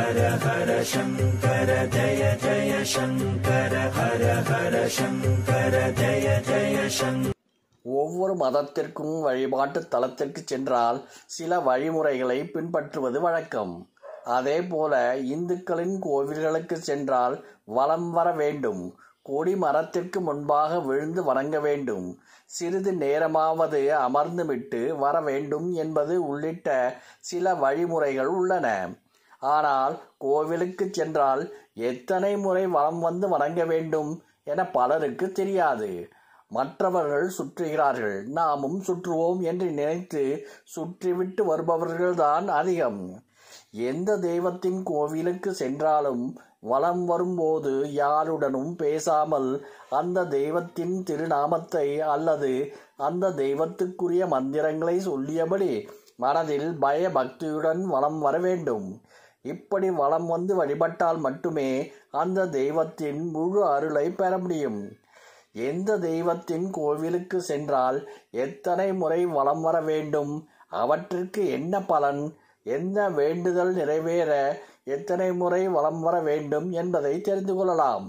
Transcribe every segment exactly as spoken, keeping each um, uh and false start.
ஹர ஹர சங்கர ஜய ஜய சங்கர ஹர ஹர சங்கர ஜய ஜய சங்கர. ஒவ்வொரு மதத்திற்கும் வழிபாட்டு தலத்திற்கு சென்றால் சில வழிமுறைகளை பின்பற்றுவது வழக்கம். அதே போல இந்துக்களின் கோவில்களுக்கு சென்றால் வலம் வர வேண்டும், கொடி மரத்திற்கு முன்பாக விழுந்து வணங்க வேண்டும், சிறிது நேரமாவது அமர்ந்துவிட்டு வர வேண்டும் என்பது உள்ளிட்ட சில வழிமுறைகள் உள்ளன. ஆனால் கோவிலுக்கு சென்றால் எத்தனை முறை வலம் வந்து வணங்க வேண்டும் என பலருக்கு தெரியாது. மற்றவர்கள் சுற்றுகிறார்கள், நாமும் சுற்றுவோம் என்று நினைத்து சுற்றிவிட்டு வருபவர்கள்தான் அதிகம். எந்த தெய்வத்தின் கோவிலுக்கு சென்றாலும் வலம் வரும்போது யாருடனும் பேசாமல் அந்த தெய்வத்தின் திருநாமத்தை அல்லது அந்த தெய்வத்துக்குரிய மந்திரங்களை சொல்லியபடி மனதில் பய பக்தியுடன் வலம் வர வேண்டும். இப்படி வலம் வந்து வழிபட்டால் மட்டுமே அந்த தெய்வத்தின் முழு அருளை பெற முடியும். எந்த தெய்வத்தின் கோவிலுக்கு சென்றால் எத்தனை முறை வலம் வர வேண்டும், அவற்றிற்கு என்ன பலன், என்ன வேண்டுதல் நிறைவேற எத்தனை முறை வலம் வர வேண்டும் என்பதை தெரிந்து கொள்ளலாம்.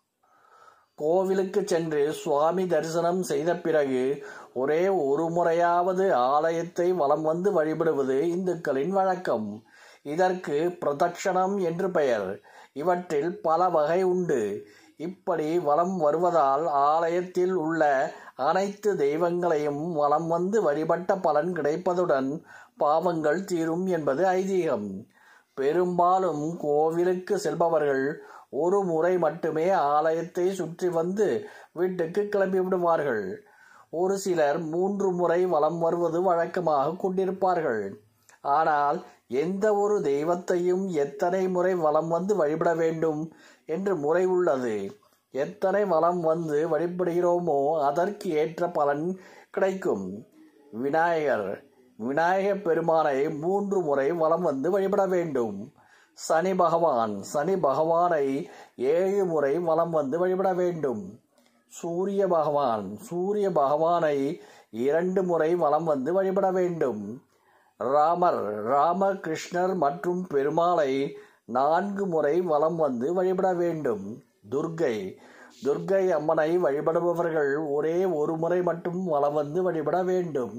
கோவிலுக்கு சென்று சுவாமி தரிசனம் செய்த பிறகு ஒரே ஒரு முறையாவது ஆலயத்தை வலம் வந்து வழிபடுவது இந்துக்களின் வழக்கம். இதற்கு பிரதட்சணம் என்று பெயர். இவற்றில் பல வகை உண்டு. இப்படி வலம் வருவதால் ஆலயத்தில் உள்ள அனைத்து தெய்வங்களையும் வலம் வந்து வழிபட்ட பலன் கிடைப்பதுடன் பாவங்கள் தீரும் என்பது ஐதீகம். பெரும்பாலும் கோவிலுக்கு செல்பவர்கள் ஒரு முறை மட்டுமே ஆலயத்தை சுற்றி வந்து வீட்டுக்கு கிளம்பி விடுவார்கள். ஒரு சிலர் மூன்று முறை வலம் வருவது வழக்கமாக கொண்டிருப்பார்கள். ஆனால் எந்த ஒரு தெய்வத்தையும் எத்தனை முறை வலம் வந்து வழிபட வேண்டும் என்று முறை உள்ளது. எத்தனை வலம் வந்து வழிபடுகிறோமோ அதற்கு ஏற்ற பலன் கிடைக்கும். விநாயகர் விநாயக பெருமானை மூன்று முறை வலம் வந்து வழிபட வேண்டும். சனி பகவான் சனி பகவானை ஏழு முறை வலம் வந்து வழிபட வேண்டும். சூரிய பகவான் சூரிய பகவானை இரண்டு முறை வலம் வந்து வழிபட வேண்டும். ராமர் ராமர் கிருஷ்ணர் மற்றும் பெருமாளை நான்கு முறை வலம் வந்து வழிபட வேண்டும். துர்க்கை துர்க்கை அம்மனை வழிபடுபவர்கள் ஒரே ஒரு முறை மட்டும் வலம் வந்து வழிபட வேண்டும்.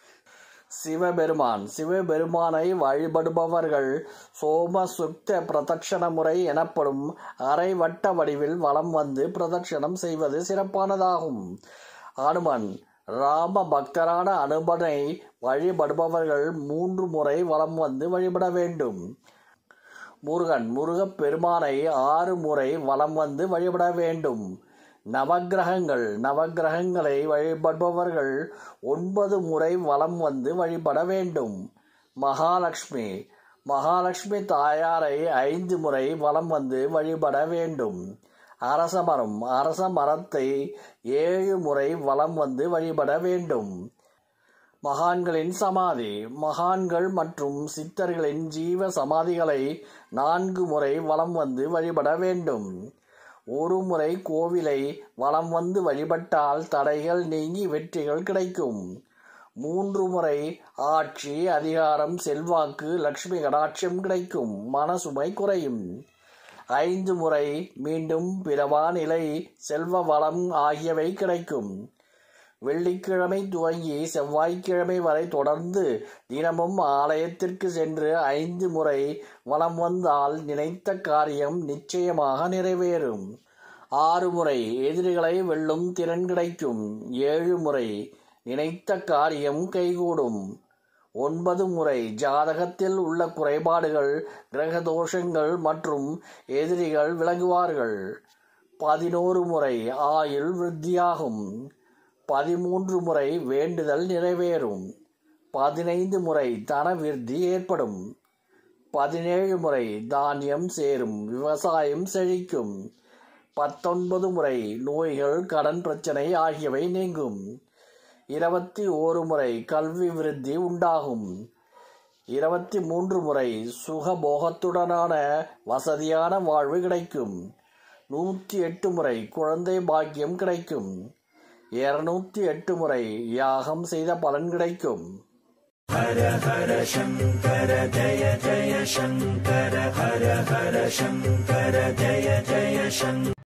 சிவபெருமான் சிவபெருமானை வழிபடுபவர்கள் சோம சுக்த பிரதட்சண முறை எனப்படும் அரை வட்ட வடிவில் வலம் வந்து பிரதட்சணம் செய்வது சிறப்பானதாகும். அனுமன் ராம பக்தரான அனுமனை வழிபடுபவர்கள் மூன்று முறை வலம் வந்து வழிபட வேண்டும். முருகன் முருகப் பெருமானை ஆறு முறை வலம் வந்து வழிபட வேண்டும். நவக்கிரகங்கள் நவக்கிரகங்களை வழிபடுபவர்கள் ஒன்பது முறை வலம் வந்து வழிபட வேண்டும். மகாலட்சுமி மகாலட்சுமி தாயாரை ஐந்து முறை வலம் வந்து வழிபட வேண்டும். அரசமரம் அரச மரத்தை ஏழு முறை வலம் வந்து வழிபட வேண்டும். மகான்களின் சமாதி மகான்கள் மற்றும் சித்தர்களின் ஜீவ சமாதிகளை நான்கு முறை வலம் வந்து வழிபட வேண்டும். ஒரு முறை கோவிலை வலம் வந்து வழிபட்டால் தடைகள் நீங்கி வெற்றிகள் கிடைக்கும். மூன்று முறை ஆட்சி அதிகாரம் செல்வாக்கு லட்சுமி கடாட்சம் கிடைக்கும், மனசுமை குறையும். ஐந்து முறை மீண்டும் பிறவா நிலை செல்வ வளம் ஆகியவை கிடைக்கும். வெள்ளிக்கிழமை துவங்கி செவ்வாய்க்கிழமை வரை தொடர்ந்து தினமும் ஆலயத்திற்கு சென்று ஐந்து முறை வலம் வந்தால் நினைத்த காரியம் நிச்சயமாக நிறைவேறும். ஆறு முறை எதிரிகளை வெல்லும் திறன் கிடைக்கும். ஏழு முறை நினைத்த காரியம் கைகூடும். ஒன்பது முறை ஜாதகத்தில் உள்ள குறைபாடுகள் கிரக தோஷங்கள் மற்றும் எதிரிகள் விலகுவார்கள். பதினோரு முறை ஆயுள் விருத்தியாகும். பதிமூன்று முறை வேண்டுதல் நிறைவேறும். பதினைந்து முறை தன விருத்தி ஏற்படும். பதினேழு முறை தானியம் சேரும், விவசாயம் செழிக்கும். பத்தொன்பது முறை நோய்கள் கடன் பிரச்சனை ஆகியவை நீங்கும். இருபத்தி ஓரு முறை கல்வி விருத்தி உண்டாகும். இருபத்தி மூன்று முறை சுகபோகத்துடனான வசதியான வாழ்வு கிடைக்கும். நூற்றி எட்டு முறை குழந்தை பாக்கியம் கிடைக்கும். இருநூத்தி எட்டு முறை யாகம் செய்த பலன் கிடைக்கும். ஹர ஹர சங்கர ஜய ஜய சங்கர ஹர हर शङ्कर जय जय शङ्कर